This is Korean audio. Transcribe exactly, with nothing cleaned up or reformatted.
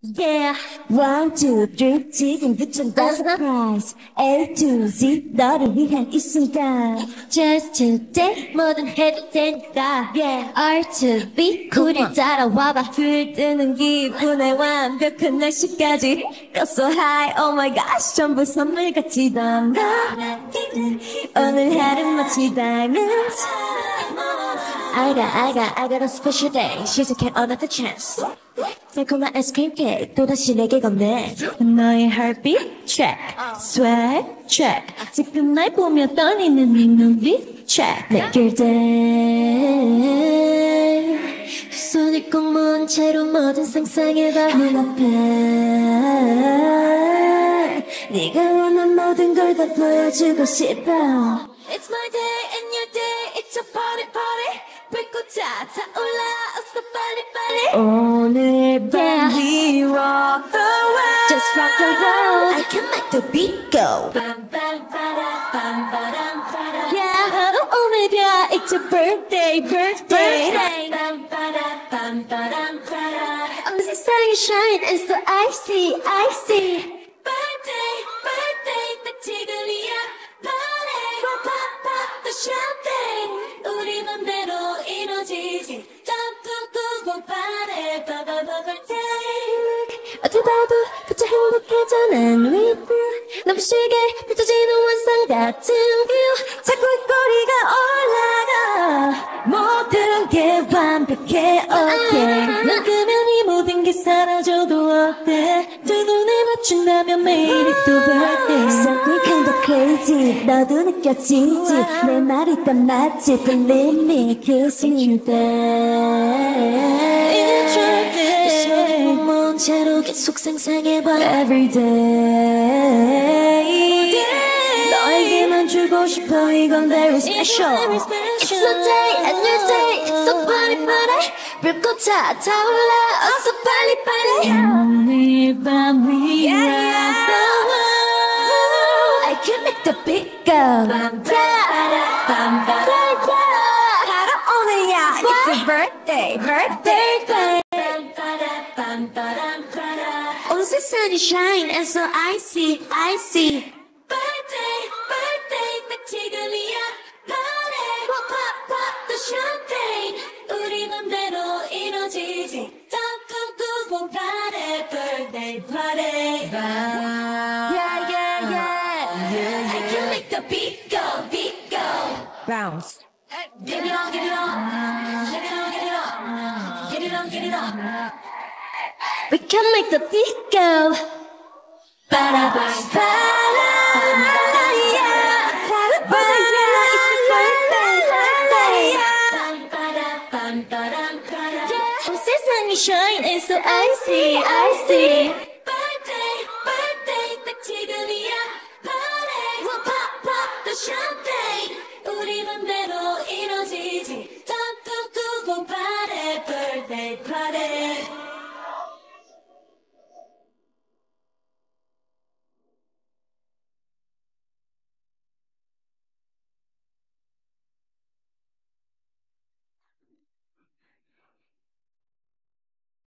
Yeah. One, two, three, 지금부터 다 surprise. A to Z, 너를 위한 이 순간. Just today 뭐든 해도 되니까. Yeah. R to B 우리 따라와봐. 들뜨는 기분에 완벽한 날씨까지. Feel so high, oh my gosh. 전부 선물같이 담아. 오늘 하루 마치 diamonds. I got, I got, I got a special day. 시작해 another chance. 달콤한 아이스크림 케이크 또다시 내게 건네. 너의 heartbeat check, swag check. 지금 날 보며 떠니는 네 눈빛 check. 느낄 때 손을 꼭 모은 채로 뭐든 상상해봐. 눈앞에 네가 원한 모든 걸 다 보여주고 싶어. It's my day and your day. It's a party party. 불꽃 다 타올라. 어서 빨리 빨리. 오늘 밤 Yeah. we rock the world. Just rock the world. I can make the beat go. Yeah. 하루 오늘이야. It's your birthday, birthday. 온 세상이 shine and so icy, icy. Birthday, birthday, 딱 지금이야. Party, pop, pop, pop the champagne. 우리 맘대로 이루어지지. 땀 꾸고 party, pop, pop, pop, birthday. 어디 봐도 그저 행복해져 난 with you. 눈부시게 펼쳐지는 환상 같은 view. 자꾸 꼬리가 올라가. 모든 게 완벽해, okay. 눈 뜨면 이 모든 게 사라져도 어때? 두 눈에 맞춘다면 매일이 또 birthday. Something kind of crazy. 너도 느껴지지? 내 말이 딱 맞지? Believe me, kissing you there. It's your day. 손을 모은 채로 계속 상상해봐. Every day. 너에게만 주고 싶어. 이건 very special. It's my day and your day. It's a party party. 불꽃 다 타올라. 어서 빨리 빨리. 오늘 밤 we rock the world. I can make the beat go. 하루 오늘이야. It's your birthday, birthday. 온 세상이 shine and so icy, icy. Birthday, birthday, 딱 지금이야. Party, pop, pop, pop the champagne. 우리 맘대로 이루어지지. 더 꿈꾸고 party, birthday party. Yeah, yeah, yeah. I can make the beat go, beat go. Bounce. Get it on, get it on. Get it on, get it on. Get it on, get it on. We can make the beat go. 세상이 shine and so icy, icy.